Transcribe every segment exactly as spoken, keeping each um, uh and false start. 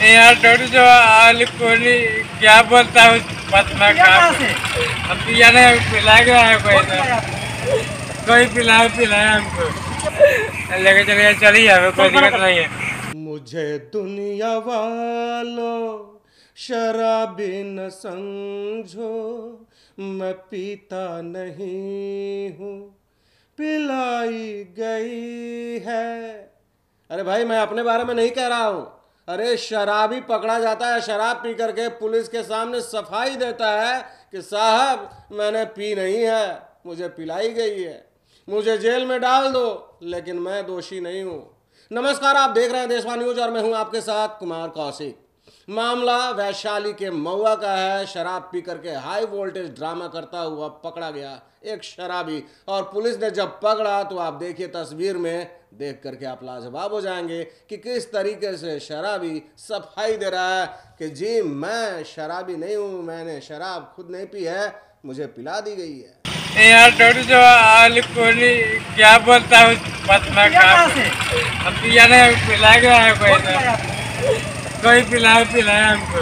यार डोडू जो आल कोहली क्या बोलता है पतना का अब पिया नहीं पिला गया है कोई तो कोई पिलाए पिलाए हमको लेके चलिए चलिए हमें कोई दिक्कत नहीं है। मुझे दुनिया वालों शराबी न समझो, मैं पीता नहीं हूँ पिलाई गई है। अरे भाई मैं अपने बारे में नहीं कह रहा हूँ, अरे शराबी पकड़ा जाता है शराब पी करके पुलिस के सामने सफाई देता है कि साहब मैंने पी नहीं है, मुझे पिलाई गई है, मुझे जेल में डाल दो लेकिन मैं दोषी नहीं हूँ। नमस्कार, आप देख रहे हैं देशवा न्यूज और मैं हूँ आपके साथ कुमार कौशिक। मामला वैशाली के महुआ का है। शराब पी करके हाई वोल्टेज ड्रामा करता हुआ पकड़ा गया एक शराबी, और पुलिस ने जब पकड़ा तो आप देखिए तस्वीर में, देख करके आप लाजवाब हो जाएंगे कि किस तरीके से शराबी सफाई दे रहा है कि जी मैं शराबी नहीं हूँ, मैंने शराब खुद नहीं पी है, मुझे पिला दी गई है। यार डोडू जो आल कोहली क्या बोलता है पतना का अब पिया नहीं पिला गया है कोई तो कोई पिलाए पिलाए हमको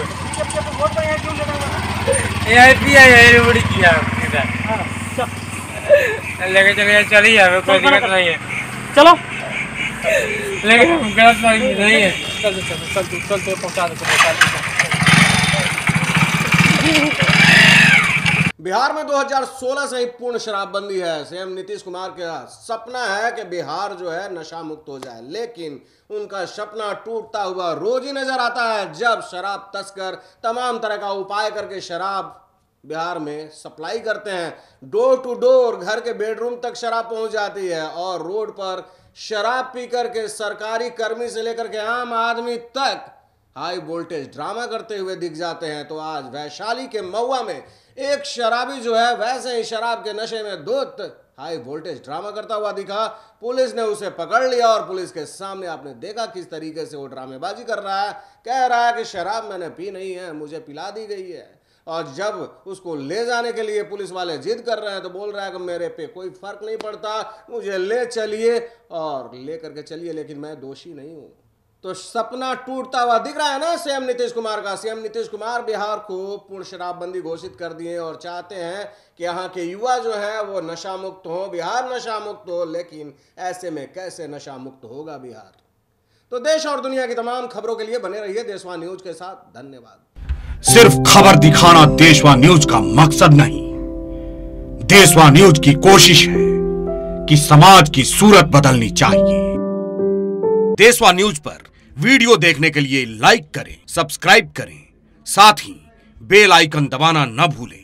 यही पिया यही उड़ी किया लेके चलिए चलिए हमें कोई दिक्कत नहीं है। चलो लेकिन हम गलत नहीं है। चलते चलते चलते चलते पहुँचा देते। बिहार में दो हज़ार सोलह से ही पूर्ण शराबबंदी है। सीएम नीतीश कुमार का सपना है कि बिहार जो है नशा मुक्त हो जाए, लेकिन उनका सपना टूटता हुआ रोज ही नजर आता है जब शराब तस्कर तमाम तरह का उपाय करके शराब बिहार में सप्लाई करते हैं। डोर टू डोर घर के बेडरूम तक शराब पहुंच जाती है और रोड पर शराब पी करके सरकारी कर्मी से लेकर के आम आदमी तक हाई वोल्टेज ड्रामा करते हुए दिख जाते हैं। तो आज वैशाली के महुआ में एक शराबी जो है वैसे ही शराब के नशे में धुत हाई वोल्टेज ड्रामा करता हुआ दिखा। पुलिस ने उसे पकड़ लिया और पुलिस के सामने आपने देखा किस तरीके से वो ड्रामेबाजी कर रहा है, कह रहा है कि शराब मैंने पी नहीं है, मुझे पिला दी गई है। और जब उसको ले जाने के लिए पुलिस वाले जिद कर रहे हैं तो बोल रहा है कि मेरे पे कोई फर्क नहीं पड़ता, मुझे ले चलिए और ले करके चलिए, लेकिन मैं दोषी नहीं हूं। तो सपना टूटता हुआ दिख रहा है ना सीएम नीतीश कुमार का। सीएम नीतीश कुमार बिहार को पूर्ण शराबबंदी घोषित कर दिए और चाहते हैं कि यहाँ के युवा जो है वो नशा मुक्त हो, बिहार नशा मुक्त हो। लेकिन ऐसे में कैसे नशा मुक्त होगा बिहार? तो देश और दुनिया की तमाम खबरों के लिए बने रहिए देशवा न्यूज के साथ। धन्यवाद। सिर्फ खबर दिखाना देशवा न्यूज का मकसद नहीं, देशवा न्यूज की कोशिश है कि समाज की सूरत बदलनी चाहिए। देशवा न्यूज पर वीडियो देखने के लिए लाइक करें, सब्सक्राइब करें, साथ ही बेल आइकन दबाना न भूलें।